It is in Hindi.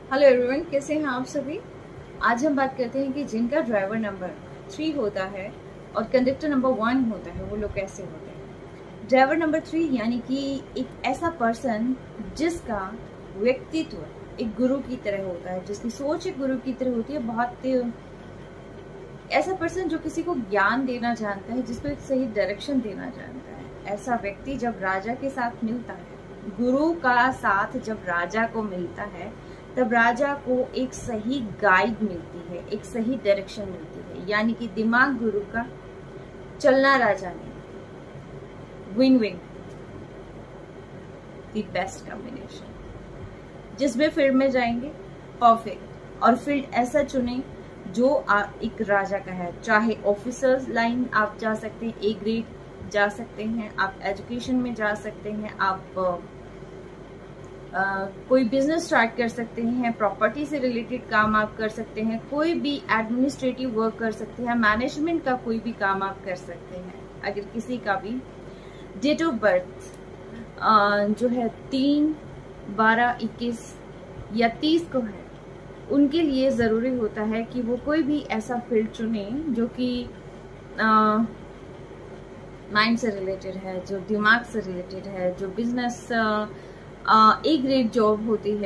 हेलो एवरीवन, कैसे हैं आप सभी। आज हम बात करते हैं कि जिनका ड्राइवर नंबर 3 होता है और कंडक्टर नंबर 1 होता है वो लोग कैसे होते हैं। ड्राइवर नंबर 3 यानी कि एक ऐसा पर्सन जिसका व्यक्तित्व एक गुरु की तरह होता है, जिसकी सोच एक गुरु की तरह होती है। बहुत ऐसा पर्सन जो किसी को ज्ञान देना जानता है, जिसको एक सही डायरेक्शन देना जानता है। ऐसा व्यक्ति जब राजा के साथ मिलता है, गुरु का साथ जब राजा को मिलता है, तब राजा को एक सही गाइड मिलती है, एक सही डायरेक्शन मिलती है। यानी कि दिमाग गुरु का, चलना राजा ने। Win win, the best combination. जिस भी फील्ड में जाएंगे परफेक्ट, और फील्ड ऐसा चुने जो एक राजा का है। चाहे ऑफिसर्स लाइन आप जा सकते हैं, ए ग्रेड जा सकते हैं, आप एजुकेशन में जा सकते हैं, आप कोई बिजनेस स्टार्ट कर सकते हैं, प्रॉपर्टी से रिलेटेड काम आप कर सकते हैं, कोई भी एडमिनिस्ट्रेटिव वर्क कर सकते हैं, मैनेजमेंट का कोई भी काम आप कर सकते हैं। अगर किसी का भी डेट ऑफ बर्थ जो है 3, 12, 21 या 30 को है, उनके लिए ज़रूरी होता है कि वो कोई भी ऐसा फील्ड चुने जो कि माइंड से रिलेटेड है, जो दिमाग से रिलेटेड है, जो बिजनेस ए ग्रेड जॉब होती है।